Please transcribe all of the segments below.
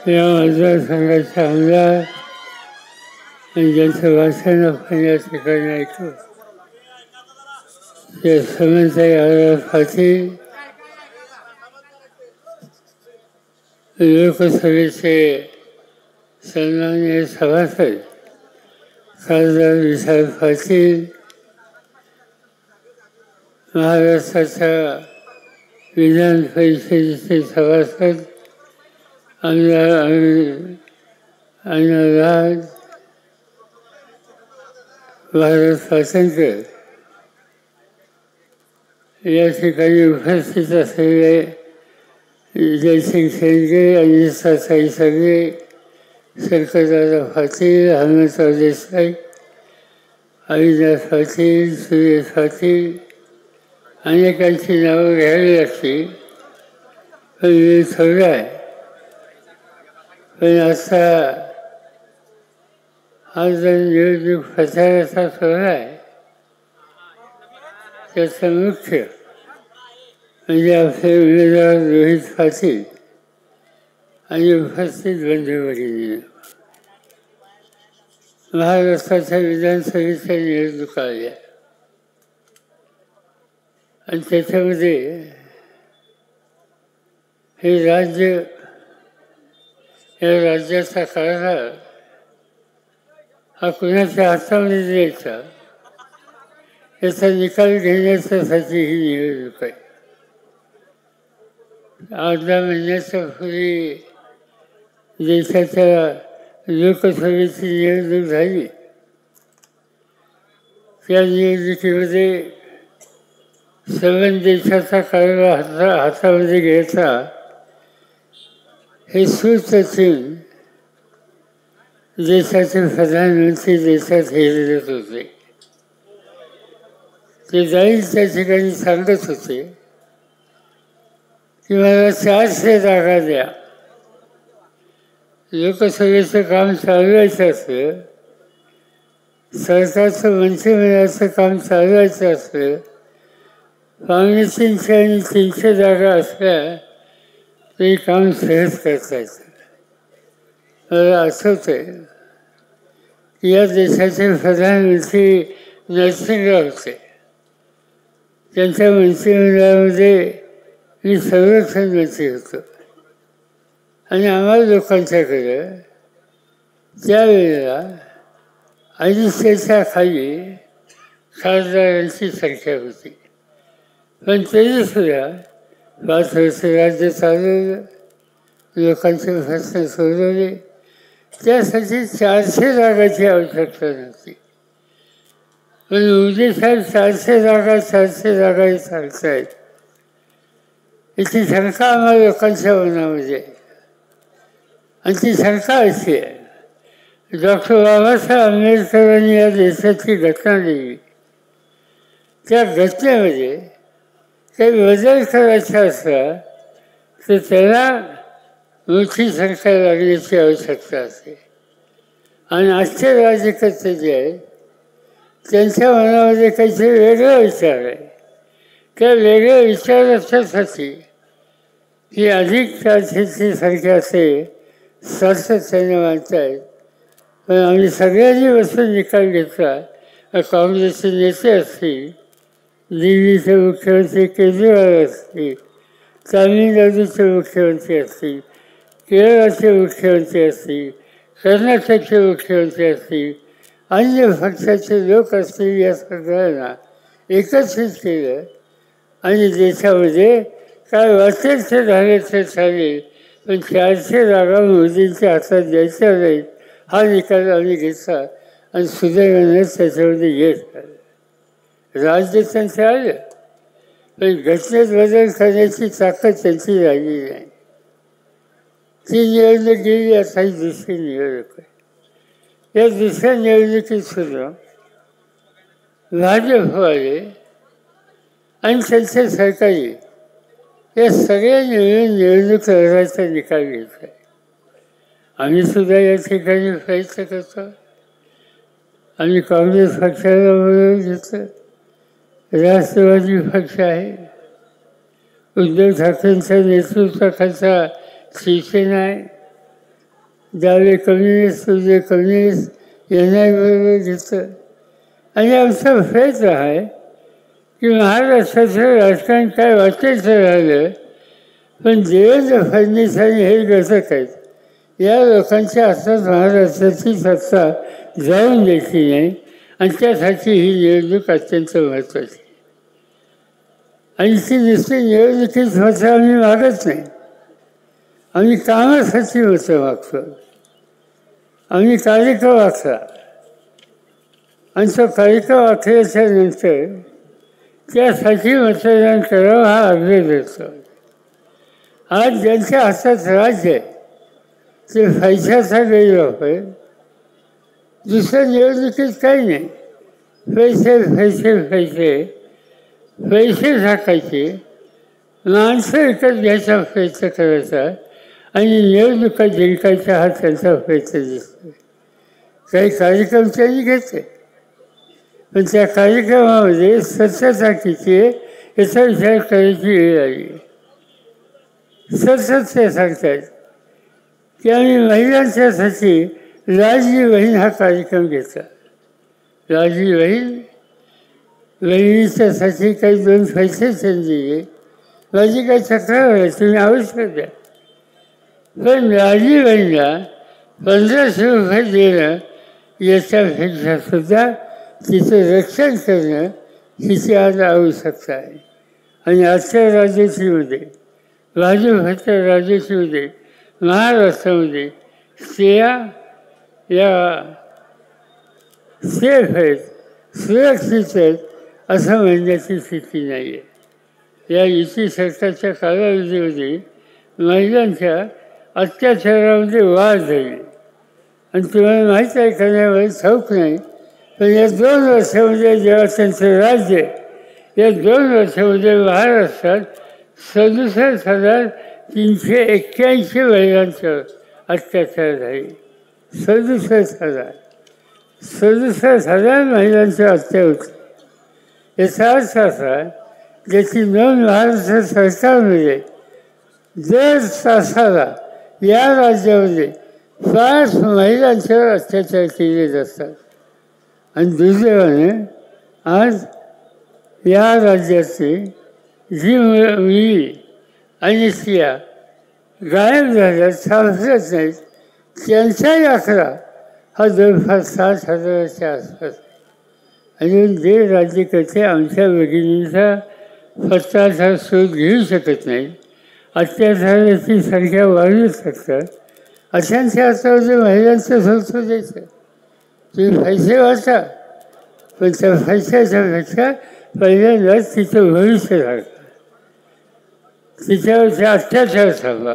या मतदारसंघाचा आमदार ज्यांचं भाषण आपण या ठिकाणी ऐकतो ते समन्ताई आढाव पाटील लोकसभेचे सन्माननीय सभासद खासदार विशाल पाटील, महाराष्ट्राच्या विधान परिषदेचे सभासद आमदार अण्णाराज, भारत स्वातंत्र्य या ठिकाणी उपस्थित असलेले जयसिंग शेंडगे, अनिताताई सगळे, शंकरदादा पाटील, हनुमंतराव देसाई, अविनाश पाटील, सुरेश पाटील, अनेकांची नावं घ्यावी लागतील पण वेळ थोडा आहे. पण आता हा जो निवडणूक प्रचाराचा सोहळा आहे त्याचा मुख्य म्हणजे आपले उमेदवार रोहित पाटील आणि उपस्थित बंधू-भगिनी. महाराष्ट्राच्या विधानसभेच्या निवडणुका आल्या आणि त्याच्यामध्ये हे राज्य, या राज्याचा कारभार हा कुणाच्या हातामध्ये द्यायचा याचा निकाल घेण्यासाठी ही निवडणूक आहे. 8-10 महिन्याच्या पूर्वी देशाच्या लोकसभेची निवडणूक झाली. त्या निवडणुकीमध्ये संबंध देशाचा कारभार हातामध्ये घ्यायचा हे सुचून देशाचे प्रधानमंत्री देशात फिरत होते. ते जाईल त्या ठिकाणी सांगत होते की मला 400 जागा द्या. लोकसभेचं काम चालवायचं असलं, सरकारचं मंत्रिमंडळाचं काम चालवायचं असलं, 350 आणि 300 जागा असल्या तरी काम सहज करता येतं. मला आठवतंय की या देशाचे प्रधानमंत्री नरसिंहराव होते. त्यांच्या मंत्रिमंडळामध्ये मी संरक्षण मंत्री होतो आणि आम्हाला लोकांच्याकडं त्यावेळेला 250च्या खाली खासदारांची संख्या होती. पण तरीसुद्धा 5 वर्ष राज्य चालवलं, लोकांचे प्रश्न सोडवले. त्यासाठी 400 जागाची आवश्यकता नव्हती. पण मोदी साहेब 400 जागा हे सांगतायत. याची शंका आम्हाला लोकांच्या मनामध्ये आहे. आणि ती शंका अशी आहे, डॉक्टर बाबासाहेब आंबेडकरांनी या देशाची घटना लिहिली. त्या घटनेमध्ये काही बदल करायचा असला तर त्याला मोठी संख्या लागण्याची आवश्यकता असते. आणि आजचे राज्यकर्ते जे आहेत त्यांच्या मनामध्ये काहीतरी वेगळा विचार आहे. त्या वेगळ्या विचारासाठी ही अधिक 400ची संख्या असेल सातत्याने मानतायत. पण आम्ही सगळ्यांनी बसून निकाल घेतला. काँग्रेसचे नेते असतील, दिल्लीचे मुख्यमंत्री केजरीवाल असतील, तामिळनाडूचे मुख्यमंत्री असतील, केरळाचे मुख्यमंत्री असतील, कर्नाटकचे मुख्यमंत्री असतील, अन्य पक्षाचे लोक असतील, या सगळ्यांना एकत्रित केलं आणि देशामध्ये काय वाटेल ते झाले ते चालेल पण 400 जागा मोदींच्या हातात द्यायच्या नाहीत हा निकाल आम्ही घेतला आणि सुदैवाने त्याच्यामध्ये येत आलं. राज्य त्यांचं आलं पण घटनेत बदल करण्याची ताकद त्यांची राहिली नाही. ती निवडणूक गेली. आता ही दुसरी निवडणूक आहे. या दुसऱ्या निवडणुकीत सुद्धा भाजपवाले आणि त्यांचे सरकारी या सगळ्या निवडणूक लढवायचा निकाल घेतला आहे. आम्ही सुद्धा या ठिकाणी प्रयत्न करतो. आम्ही काँग्रेस पक्षाला बोलवून घेतलं, राष्ट्रवादी पक्ष आहे, उद्धव ठाकरेंच्या नेतृत्वाखालचा शिवसेना आहे, डावे कम्युनिस्ट तुझे कम्युनिस्ट यांनाही बरोबर घेतलं. आणि आमचा प्रयत्न आहे की महाराष्ट्राचं राजकारण काय वाटेचं राहिलं, पण देवेंद्र फडणवीस आणि हे घटक आहेत या लोकांच्या हातात महाराष्ट्राची सत्ता जाऊन द्यायची नाही. आणि त्यासाठी ही निवडणूक अत्यंत महत्त्वाची. आणि ती नुसती निवडणुकीच मतं आम्ही मागत नाही, आम्ही कामासाठी मतं मागतो. आम्ही कार्यक्रम आखला आणि तो कार्यक्रम आखल्याच्या नंतर त्यासाठी मतदान करावं हा आग्रह धरतो. आज ज्यांच्या हातात राज्य आहे ते पैशाचा गैरवापर, दुसऱ्या निवडणुकीत काही नाही. पैसे पैसे पैसे पैसे टाकायचे, माणसं विकत घ्यायचा प्रयत्न करायचा आणि निवडणुका जिंकायचा हा त्यांचा प्रयत्न दिसतो. काही कार्यक्रम त्यांनी घेतले, पण त्या कार्यक्रमामध्ये सत्यता किती आहे याचा विचार करायची वेळ आली. सतत ते सांगतात की आम्ही महिलांच्यासाठी लाडली बहीण हा कार्यक्रम घेतला. लाडली बहिणीच्यासाठी काही 2 पैसे त्यांनी दिले. माझी काही तक्रार आहे, तुम्ही आवश्यक द्या. पण लाडली बहिणीला 1500 रुपये देणं याच्यापेक्षा सुद्धा तिचं रक्षण करणं हिची आज आवश्यकता आहे. आणि आजच्या राजनीतीमध्ये, भाजपच्या राजनीतीमध्ये, महाराष्ट्रामध्ये स्त्रिया या सेफ आहेत, सुरक्षित आहेत असं म्हणण्याची स्थिती नाही आहे. या युती सरकारच्या कालावधीमध्ये महिलांच्या अत्याचारामध्ये वाढ झाली. आणि तुम्हाला माहीत आहे करण्यामध्ये ठाऊक नाही, पण या 2 वर्षामध्ये जेव्हा त्यांचं राज्य या 2 वर्षामध्ये महाराष्ट्रात 67,381 महिलांच्यावर अत्याचार झाले. 67,000 महिलांच्या हत्या होती. याचा अर्थ असा ज्याची नोंद महाराष्ट्र सरकारमध्ये दर तासाला या राज्यामध्ये 5 महिलांच्यावर अत्याचार केले जातात. आणि दुर्दैवाने आज या राज्याची जी मुली आणि स्त्रिया गायब झाल्या, सापडत नाहीत, त्यांचाही आकडा हा जवळपास 60,000च्या आसपास. आणि जे राज्यकर्ते आमच्या भगिनींचा पत्ताचा शोध घेऊ शकत नाहीत, अत्याचाराची संख्या वाढू शकतात, अशांच्या हातामध्ये महिलांचं संस्था द्यायचं. तुम्ही पैसे वाचा, पण त्या पैशाच्यापेक्षा पहिल्यांदाच तिचं भविष्य राखा, तिच्यावरचे अत्याचार थांबवा,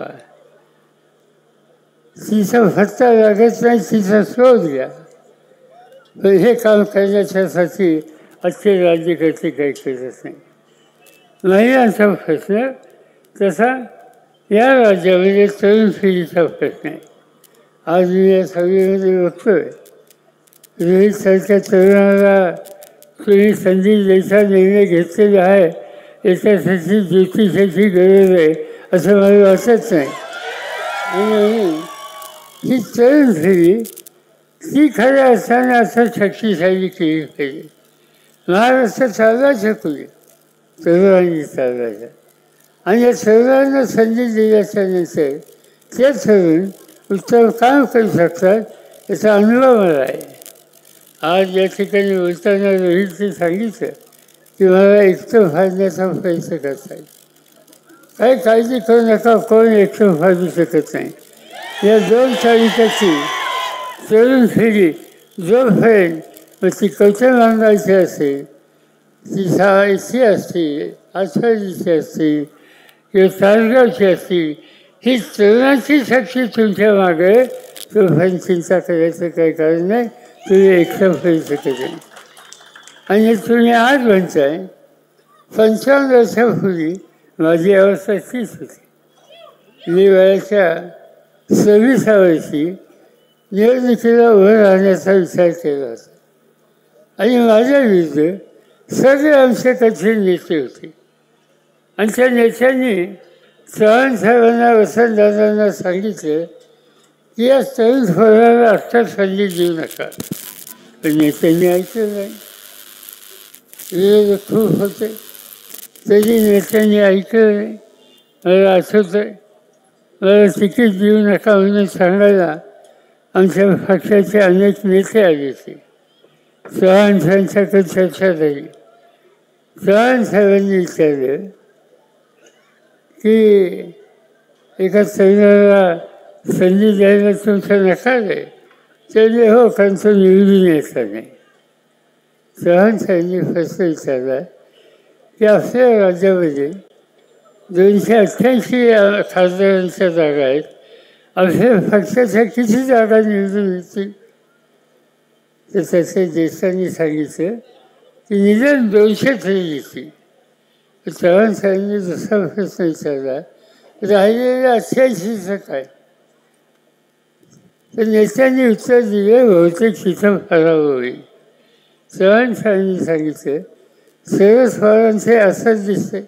तिचा फत्ता लागत नाही, तिचा शोध घ्या. पण हे काम करण्याच्यासाठी आजचे राज्यकर्ते काही करत नाही. महिलांचा प्रश्न तसा या राज्यामध्ये तरुण पिढीचा प्रश्न आहे. आज मी या सभेमध्ये बघतोय रोहितसारख्या तरुणाला तुम्ही संधी द्यायचा निर्णय घेतलेला आहे, याच्यासाठी ज्योतिषाची गरज आहे असं मला वाटत नाही. आणि ही तरुण पिढी ती खऱ्या असताना असं शक्तिशाली केली पाहिजे. महाराष्ट्र चालवा शकू दे, तरुणांनी चालवायचा. आणि या तरुणांना संधी दिल्याच्या नंतर ते तरुण उत्तम काम करू शकतात याचा अनुभव मला आहे. आज या ठिकाणी बोलताना रोहितने सांगितलं की मला एकटं फाडण्याचा प्रयत्न करतायत. काही काळजी करू नका, कोण एकटं फाडू शकत नाही. या 2 तारीखाची तरुण पिढी जोपर्यंत मग ती कौशल मागायची असेल, ती शाळेची असतील, आठवडीची असतील किंवा तासगावची असतील, ही तरुणाची शक्ती तुमच्या मागे तोपर्यंत चिंता करायचं काही कारण नाही. तुम्ही एकटं करू शकत नाही. आणि तुम्ही आज म्हणताय 55 वर्षापूर्वी माझी अवस्था तीच होती. मी वयाच्या 26व्या वर्षी निवडणुकीला उभं राहण्याचा विचार केला होता. आणि माझ्या विरुद्ध सगळे आमचे कठीण नेते होते. आणि त्या नेत्यांनी चव्हाण साहेबांना, वसंतदादांना सांगितलं की या तरुण पोराला आत्ता संधी देऊ नका. पण नेत्यांनी ऐकलं नाही. विरोध खूप होते तरी नेत्यांनी ऐकलं नाही. मला आठवतं आहे, मला तिकीट देऊ नका म्हणून सांगायला आमच्या पक्षाचे अनेक नेते आले होते. चव्हाण साहेबांच्याकडे चर्चा झाली. चव्हाण साहेबांनी विचारलं की एका तरुणाला संधी द्यायला तुमचा नकार आहे. त्याने हो, कारण तो निवडून यायचा नाही. चव्हाण साहेबांनी प्रश्न विचारला की आपल्या राज्यामध्ये 288 खासदारांच्या जागा आहेत. आपल्या पक्षाच्या किती जागा निवडून येतील? तर त्याच्या ज्येष्ठांनी सांगितलं की निदान 200 तरी येतील. चव्हाण साहेबांनी दुसरा प्रश्न विचारला, राहिलेल्या 88चं काय? तर नेत्यांनी उत्तर दिले, बहुतेक तिथं पराभव होईल. चव्हाण साहेबांनी सांगितलं, शरद पवारांचे असंच दिसते.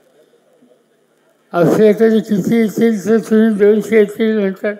आपल्याकडे किती येतील तर तुम्ही 200 येतील म्हणतात.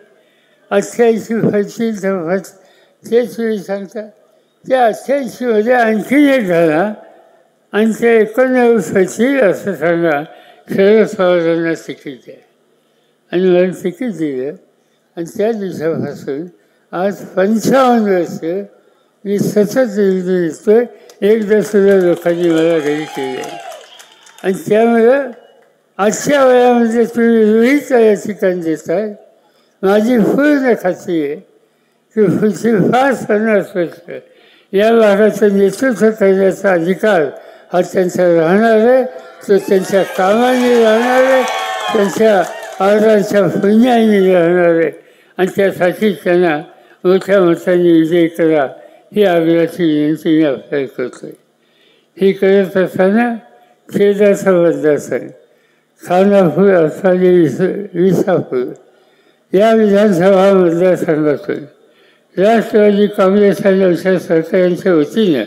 88 व्हायतील तर तेच तुम्ही सांगता. त्या 88मध्ये आणखीन एक घाला आणि ते 89 व्हायतील असं सांगा. शरद पवारांना तिकीट द्या. आणि मला तिकीट दिलं आणि त्या दिवसापासून आज 55 वर्ष मी सतत निवडून येतोय. एकदा सुद्धा लोकांनी मला घरी केले. आणि त्यामुळं आजच्या वयामध्ये तुम्ही रोहित या ठिकाणी देताय. माझी पूर्ण खात्री आहे की पुढची 5-50 वर्ष या भागाचं नेतृत्व करण्याचा अधिकार हा त्यांचा राहणार आहे. तो त्यांच्या कामाने राहणार आहे, त्यांच्या आदराच्या पुण्याने राहणार आहे. आणि त्यासाठी त्यांना मोठ्या मतांनी विजय करा ही आग्रहाची विनंती मी आपल्याला करतोय. ही करत असताना खेदाचा मतदारसंघ खानापूर असाली विसापूर या विधानसभा मतदारसंघातून राष्ट्रवादी काँग्रेस आणि आमच्या सरकारांच्या वतीनं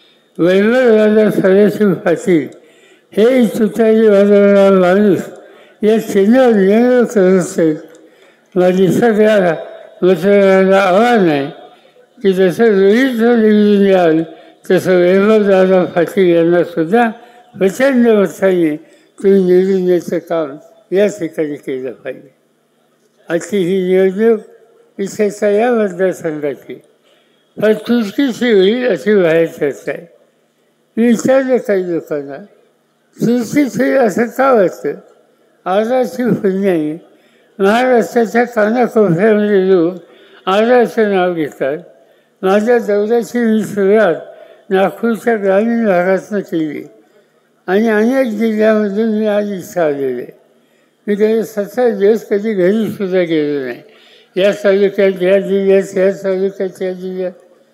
वैभवराजा सदाशिव पाटील हे तुतारी वाजवणारा माणूस या चिन्हावर निवडणूक करत असतील. माझी सगळ्या मतदारांना आव्हान आहे की जसं रोहित निवडून याल तसं वैभवदादा पाटील यांना सुद्धा प्रचंड मताने तुम्ही निवडून याचं काम या ठिकाणी केलं पाहिजे. आजची ही निवडणूक विशेषतः या मतदारसंघाची फार चुटकीची होईल अशी बाहेर चर्चा आहे. मी विचारलं काही लोकांना, चुटकीच होईल असं का वाटतं? आजारची पुण्याने महाराष्ट्राच्या कानाकोपऱ्यामध्ये लोक आजारचं नाव घेतात. माझ्या दौऱ्याची मी सुरुवात नागपूरच्या ग्रामीण भागातून केली आणि अनेक जिल्ह्यामधून मी आज इथं आलेले. मी कधी 17 दिवस कधी घरीसुद्धा गेलो नाही. या तालुक्यात या जिल्ह्यात, या तालुक्यात या जिल्ह्यात.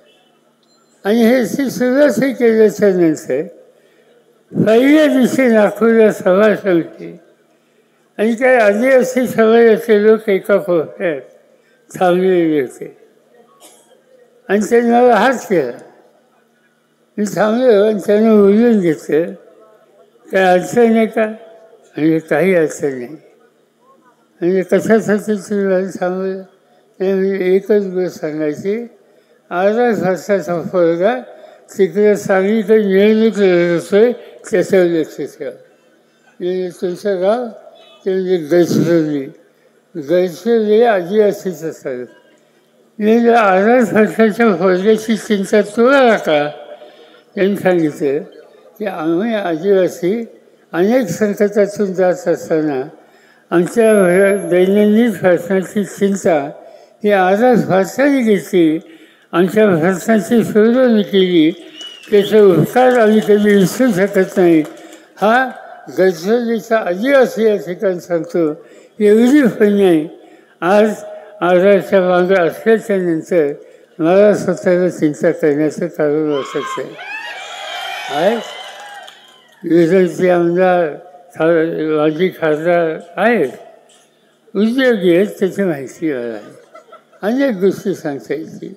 आणि हे सुरुवात हे केल्याच्या नंतर पहिल्या दिवशी नागपूरला सभा संपली आणि काही आदिवासी समाजाचे लोक एका कोपऱ्यात थांबलेले होते आणि त्यांनी मला हात केला. मी थांबलो आणि त्यांना बोलून घेतलं, काय अडचण आहे का? म्हणजे काही अडचण नाही. म्हणजे कशासाठी तुम्ही मला थांबलं? म्हणजे एकच गोष्ट सांगायची, अर्धा वर्षाचा पोरगा तिकडे सांगलीकडे निवडणूक लढत असतोय त्याच्यावर लक्ष ठेवा. म्हणजे तुमचं गाव ते म्हणजे गडचिरोली. गडचिरोली आदिवासीचं सगळं. म्हणजे अर्धा वर्षाच्या पोरग्याची चिंता तुला का? त्यांनी सांगितलं की आम्ही आदिवासी अनेक संकटातून जात असताना आमच्या दैनंदिन प्रश्नाची चिंता ही आजच भारताने घेतली. आमच्या भारताची सोडवणूक केली. त्याचे उपकार आम्ही कधी विसरू शकत नाही. हा गडचिरोलीचा आदिवासी या ठिकाणी सांगतो. एवढी पण नाही. आज आजारच्या मागं असल्याच्या नंतर मला स्वतःला चिंता करण्याचं कारण वाटत आहे. विरोधी आमदार माजी खासदार आहेत, उद्योगी आहेत, त्याची माहिती मला आहे. अनेक गोष्टी सांगता येतील.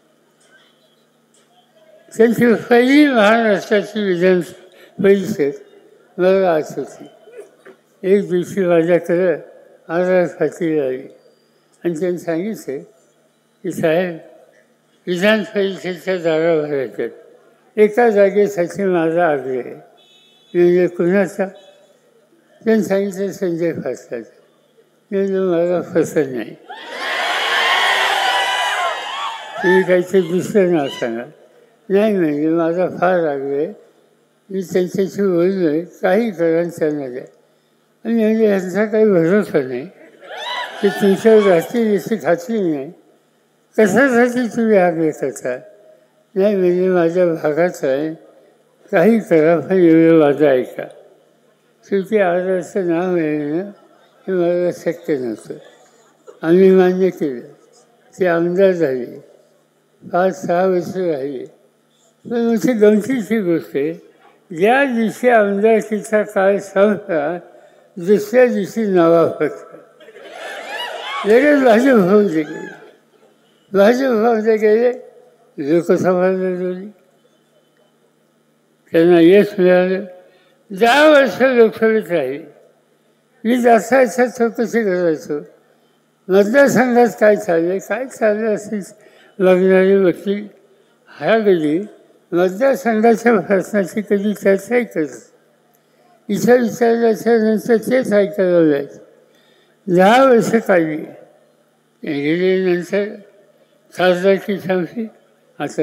त्यांची पहिली महाराष्ट्राची विधान परिषद मला आठवते. एक दिवशी माझ्याकडं आजार फाटी आली आणि त्यांनी सांगितले की साहेब विधान परिषदेच्या जागा भरायच्यात, एका जागेसाठी माझा आग्रह आहे. म्हणजे कुणाचा? त्यांनी सांगितलं संजय फासलाचा. म्हणजे मला पसंत नाही, तुम्ही काहीतरी दुसरं नाव सांगा. नाही म्हणजे माझा फार आग्रह आहे, मी त्यांच्याशी बोललो आहे, काही करा त्यांना द्या. आणि म्हणजे यांचा काही भरोसा नाही की तुमच्यावर राहतील याची खात्री नाही, कशासाठी तुम्ही आग्रह करता. नाही म्हणजे माझ्या भागाचं आहे, काही करा पण एवढं माझं ऐका. शेवटी आज असं नाव मिळणं हे मला शक्य नव्हतं. आम्ही मान्य केलं, ते आमदार झाले, 5-6 वर्ष राहिले. पण मोठी गमतीची गोष्ट आहे, ज्या दिवशी आमदारकीचा काळ संपला दुसऱ्या दिवशी नवा पक्ष लगेच भाजपमध्ये गेले. भाजपमध्ये गेले, लोकसभा लढवली, त्यांना यश मिळालं. 10 वर्ष लोकसभेत राहिले. मी जास्त चौकशी करायचो, मतदारसंघात काय चाललं असेल बघणारे वकील हा कधी मतदारसंघाच्या प्रश्नाची कधी चर्चाही करत. इथं विचारल्याच्यानंतर तेच ऐकायला मिळायचं. 10 वर्ष काढली, गेल्यानंतर खासदारकी संपली. आता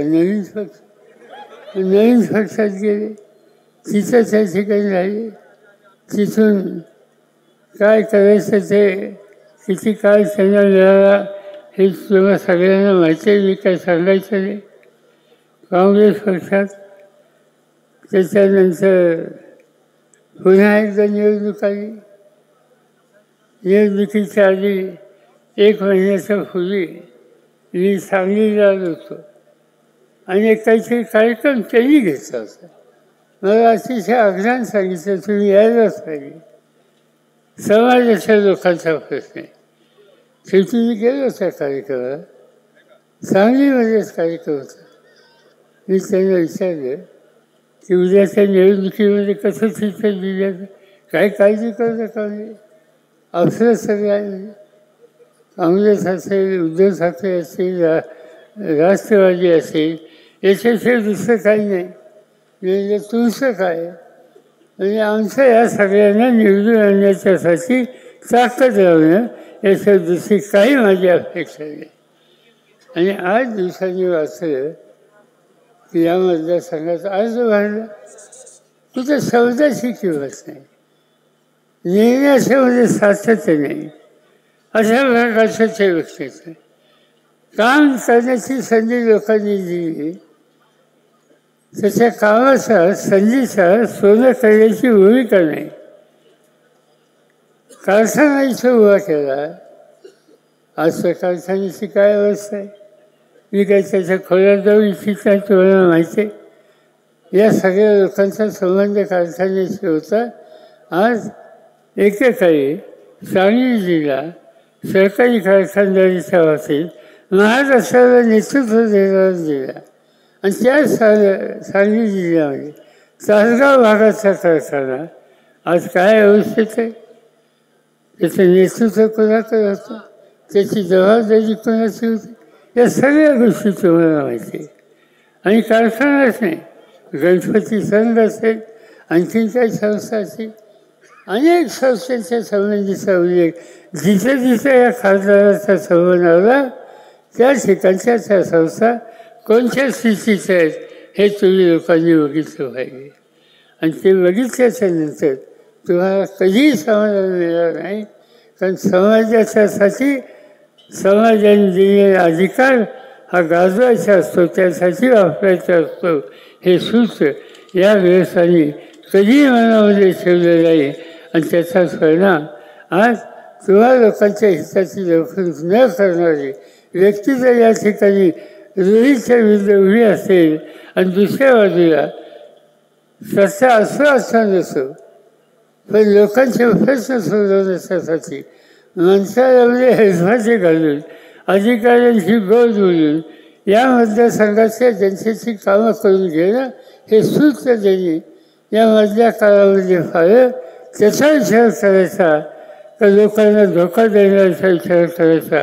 नवीन पक्षात गेले, तिथं त्या ठिकाणी राहिले. तिथून काय करायचं ते किती काळ त्यांना मिळाला हे तुम्हाला सगळ्यांना माहिती आहे, मी काय सांगायचं नाही. काँग्रेस पक्षात त्याच्यानंतर पुन्हा एकदा निवडणूक आली. निवडणुकीच्या आधी 1 महिन्याच्या पूर्वी मी सांगलीला आलो होतो आणि काहीतरी कार्यक्रम त्यांनी घेतला होता. मला अतिशय आग्रहाने सांगितलं तुम्ही यायलाच पाहिजे, समाजाच्या लोकांचा प्रश्न आहे. शेवटी मी गेलो त्या कार्यक्रमाला, सांगलीमध्येच कार्यक्रम होता. मी त्यांना विचारलं की उद्याच्या निवडणुकीमध्ये कसं चित्र दिल्याचं, काय काळजी करू नका. म्हणजे अवसर सगळे आहे, काँग्रेस असेल, उद्धव ठाकरे असेल, राष्ट्रवादी असेल, याच्याशिवाय दुसरं काही नाही. म्हणजे तुमचं काय म्हणजे आमचं या सगळ्यांना निवडून आणण्याच्यासाठी ताकद लावणं, याच्या दुसरी काही माझी अपेक्षा नाही. आणि 8 दिवसांनी वाचलं की या मतदारसंघात अर्ज भरला, कुठं शब्दाची किंमत नाही, निर्णयाच्यामध्ये सातत्य नाही. अशा प्रकारचं ते व्यक्तीचं काम करण्याची संधी लोकांनी दिली. त्याच्या कामाचा संधीचा सोनं करण्याची भूमिका नाही. कारखाना इथं उभा केला. आज त्या कारखान्याची काय अवस्था आहे मी काय त्याच्या खोल्यात जाऊ इच्छित नाही, तुम्हाला माहिती आहे. या सगळ्या लोकांचा संबंध कारखान्याशी होता. आज एकेकाळी सांगली जिल्हा सरकारी कारखानदारीच्या बाबतीत महाराष्ट्राला नेतृत्व देणारा जिल्हा आणि त्या सांगली जिल्ह्यामध्ये तासगाव भागाचा कारखाना आज काय अवस्थेत आहे, त्याचं नेतृत्व कोणाकडे होतं, त्याची जबाबदारी कोणाची होती, या सगळ्या गोष्टी तुम्हाला माहिती आहे. आणि कारखानाच नाही, गणपती संघ असेल, आणखीन काही संस्था असतील, अनेक संस्थांच्या संबंधीचा उल्लेख जिथे जिथे या खासदाराचा संबंध आला त्या ठिकाणच्या त्या संस्था कोणत्या स्थितीच्या आहेत हे तुम्ही लोकांनी बघितलं पाहिजे. आणि ते बघितल्याच्या नंतर तुम्हाला कधीही समाधान मिळणार नाही. कारण समाजाच्यासाठी समाजाने दिलेला अधिकार हा गाजवायचा असतो, त्यासाठी वापरायचा असतो. हे सूत्र या व्यवस्थांनी कधीही मनामध्ये ठेवलं नाही. आणि त्याचाच परिणाम आज तुम्हा लोकांच्या हिताची लवकरच न करणारी व्यक्ती जर या ठिकाणी रोहितच्या विरुद्ध उभी असेल आणि दुसऱ्या बाजूला सत्ता असो नसो पण लोकांचे प्रश्न सोडवण्यासाठी माणसाला हेलफाटे घालून अधिकाऱ्यांची गोड बोलून या मतदारसंघाच्या जनतेची कामं करून घेणं हे सूत्र त्यांनी या मधल्या काळामध्ये पाहिलं. त्याचा विचार करायचा का लोकांना धोका देण्याचा विचार करायचा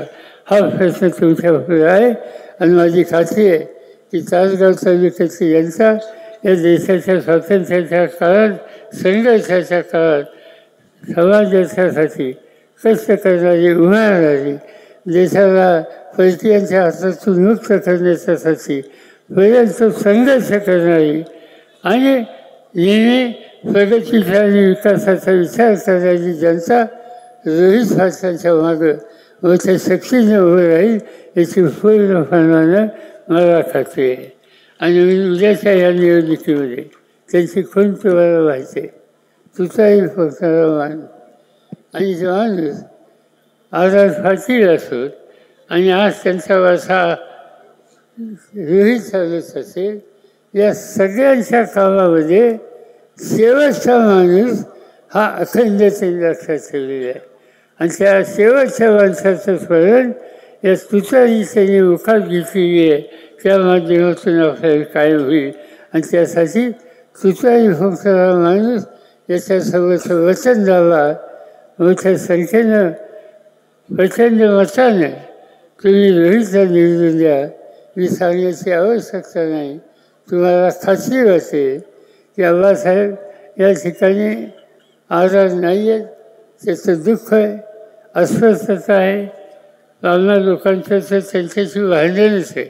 हा प्रश्न तुमच्यापुढे आहे आणि माझी खात्री आहे की तासगाव तालुक्याची जनता या देशाच्या स्वातंत्र्याच्या काळात संघर्षाच्या काळात समाजासाठी कष्ट करणारी उभारणारी देशाला परकीयांच्या हातातून मुक्त करण्यासाठी परंतु संघर्ष करणारी आणि नेहमी प्रगतीचा आणि विकासाचा विचार करणारी जनता रोहित भाषांच्या मागं मोठ्या शक्तीने उभं राहील याची पूर्णपणानं मला खात्री आहे. आणि उद्याच्या या निवडणुकीमध्ये त्यांची खून तुम्हाला माहिती आहे. तुझाही फक्त माणूस आणि जो माणूस आझाद पाटील असोत आणि आज त्यांचा वारसा रोहित चालत असेल, या सगळ्यांच्या कामामध्ये शेवटचा माणूस हा अखंडतेने लक्षात ठेवलेला आहे. आणि त्या शेवटच्या माणसाचं स्मरण या तुतारी त्यांनी मुखात घेतलेली आहे त्या माध्यमातून आपल्याला कायम होईल. आणि त्यासाठी तुतारी फुंकणारा माणूस याच्यासोबत वचन द्यावा. मोठ्या संख्येनं प्रचंड मताने तुम्ही रोहितला निवडून द्या. मी सांगण्याची आवश्यकता नाही. तुम्हाला खात्री वाटेल की आबासाहेब या ठिकाणी आजार नाही आहेत, त्याचं दुःख आहे, अस्वस्थता आहे. आम्हा लोकांचं तर त्यांच्याशी भांडणच आहे.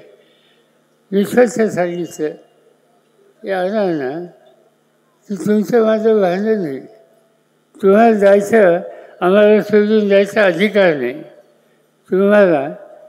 मी स्वच्छ सांगितलं या ना की तुमचं माझं भांडण नाही. तुम्हाला जायचं, आम्हाला सोडून जायचा अधिकार नाही. तुम्हाला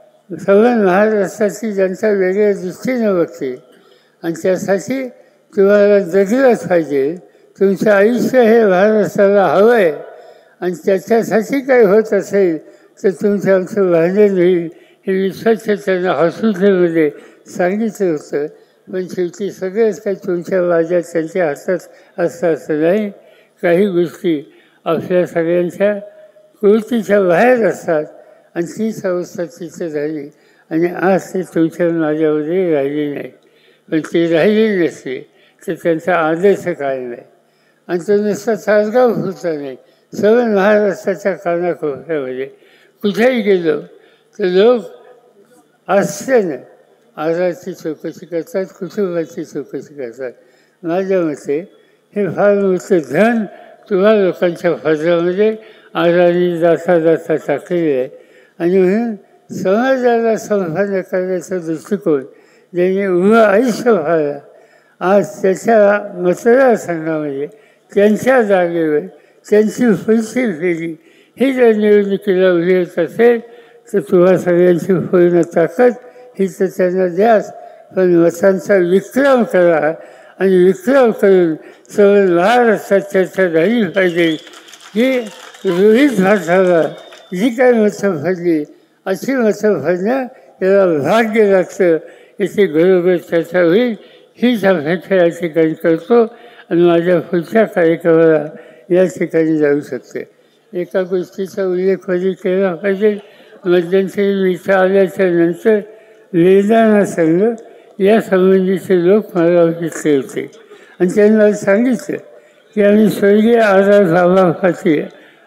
सगळं महाराष्ट्राची जनता वेगळ्या दृष्टीनं बघते आणि त्यासाठी तुम्हाला जगलंच पाहिजे. तुमचं आयुष्य हे महाराष्ट्राला हवं आहे आणि त्याच्यासाठी काही होत असेल तर तुमचं आमचं भांडण होईल हे मी स्वच्छ त्यांना हॉस्पिटलमध्ये सांगितलं होतं. पण शेवटी सगळेच काही तुमच्या माझ्या त्यांच्या हातात असतं असं नाही. काही गोष्टी आपल्या सगळ्यांच्या कृतीच्या बाहेर असतात आणि तीच अवस्था तिथं झाली आणि आज ते तुमच्या माझ्यामध्ये राहिली नाही. पण ते राहिली नसते तर त्यांचा आदर्श काय नाही. आणि तो नुसता तासगाव होता नाही, सर्व महाराष्ट्राच्या कानाकोपऱ्यामध्ये कुठेही गेलो तर लोक आश्चर्यानं आजाराची चौकशी करतात, कुटुंबाची चौकशी करतात. माझ्या मते हे फार मोठं धन तुम्हा लोकांच्या फजरामध्ये आजारी जाता जाता टाकलेलं आहे. आणि म्हणून समाजाला संपन्न करण्याचा दृष्टिकोन ज्याने उभं आयुष्य व्हायला आज त्याच्या मतदारसंघामध्ये त्यांच्या जागेवर त्यांची पुढची फेरी ही जर निवडणुकीला उभी होत असेल तर तुम्हा सगळ्यांची पूर्ण ताकद ही तर त्यांना द्याच. पण मतांचा विक्रम करा आणि विक्रम करून सर्व महाराष्ट्रात चर्चा झाली पाहिजे की रोहित भाषाला जी काही मतं भरली अशी मतं भरणं याला भाग्य लागतं. याची घरोघर चर्चा होईल हीच अपेक्षा या ठिकाणी करतो आणि माझ्या पुढच्या कार्यक्रमाला या ठिकाणी जाऊ शकते. एका गोष्टीचा उल्लेख कधी केला पाहिजे. मध्यंतरी इथं आल्याच्या नंतर वेदांना संघ या संबंधीचे लोक मला भेटले होते आणि त्यांनी मला सांगितलं की आम्ही स्वर्गीय आझाद बाबा पाटील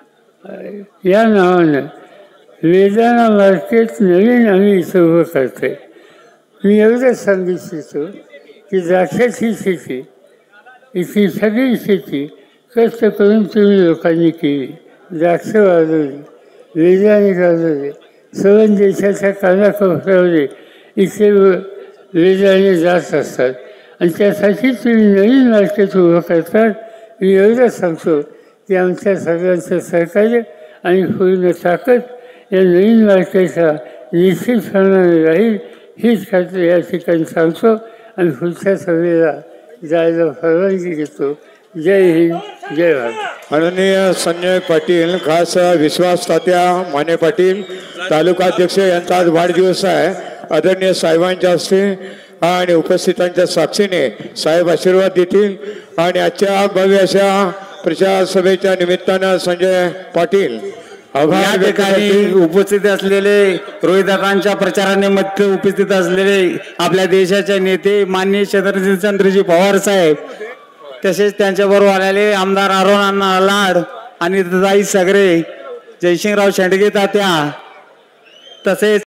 या नावानं वेदांना मार्केट नवीन आम्ही इथं उभं करतो आहे. मी एवढंच सांगू इच्छितो की द्राक्षाची शेती इथली सगळी शेती कष्ट करून तुम्ही लोकांनी केली. द्राक्ष वाढवली, वेदाने गाजवले, सर्व देशाच्या कानाकोपऱ्यामध्ये इथे वेदाने जात असतात आणि त्यासाठी तुम्ही नवीन मार्केट उभं करतात. मी एवढंच सांगतो की आमच्या सगळ्यांचं सहकार्य आणि पूर्ण ताकद या नवीन मार्केटला निश्चितपणाने राहील हीच खात्री या ठिकाणी सांगतो आणि पुढच्या सभेला जायला परवानगी घेतो. जय हिंद, जय भारत. माननीय संजय पाटील, खास विश्वास तात्या माने पाटील तालुकाध्यक्ष यांचा आज वाढदिवस आहे. आदरणीय साहेबांच्या हस्ते आणि उपस्थितांच्या साक्षीने साहेब आशीर्वाद देतील. आणि आजच्या भव्य अशा प्रचार सभेच्या निमित्तानं संजय पाटील या ठिकाणी उपस्थित असलेले रोहिदाकांच्या प्रचारानिमित्त उपस्थित असलेले आपल्या देशाचे नेते माननीय चंद्रजी पवार साहेब, तसेच त्यांच्याबरोबर आलेले आमदार अरुणअण्णा लाड आणि ताई सगरे, जयसिंगराव शेंडगे तात्या, तसेच